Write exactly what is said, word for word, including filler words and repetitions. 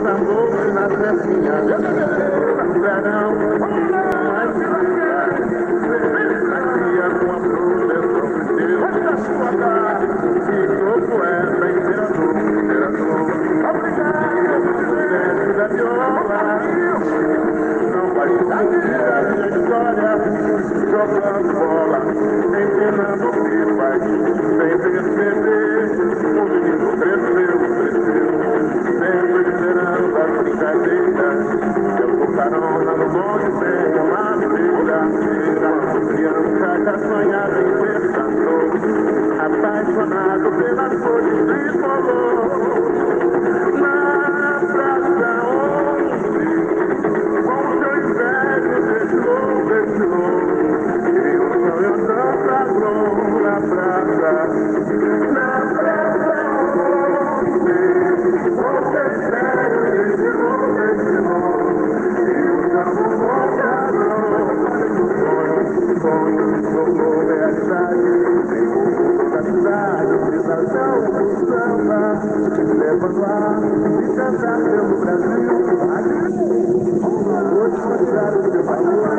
da noite na festinha de verão, mas aqui é com a proteção de Deus da sua casa, e todo é da imperador, imperador. Obrigado, da viola, não vai saber a minha história, jogando bola, empinando pipa, sem perceber, o menino cresceu, cresceu. Sempre esperando a brincadeira, eu vou carona no bonde sem uma brincadeira. Criança já sonhava em ser cantor, apaixonado pelas cores tricolor. Na praça onde, com seus velhos deixou, deixou, e o sonho dança na praça, na praça onde. Levando a e cantar pelo Brasil. Hoje, o seu valor.